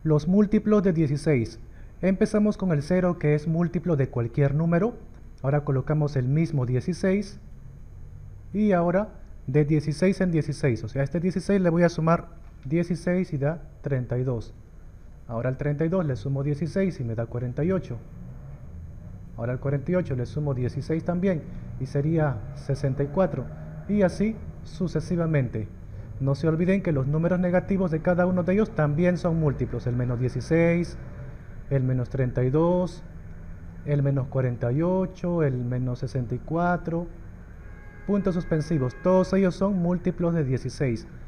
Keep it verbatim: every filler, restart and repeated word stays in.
Los múltiplos de dieciséis. Empezamos con el cero, que es múltiplo de cualquier número. Ahora colocamos el mismo dieciséis. Y ahora de dieciséis en dieciséis. O sea, a este dieciséis le voy a sumar dieciséis y da treinta y dos. Ahora al treinta y dos le sumo dieciséis y me da cuarenta y ocho. Ahora al cuarenta y ocho le sumo dieciséis también y sería sesenta y cuatro. Y así sucesivamente. No se olviden que los números negativos de cada uno de ellos también son múltiplos. El menos dieciséis, el menos treinta y dos, el menos cuarenta y ocho, el menos sesenta y cuatro. Puntos suspensivos. Todos ellos son múltiplos de dieciséis.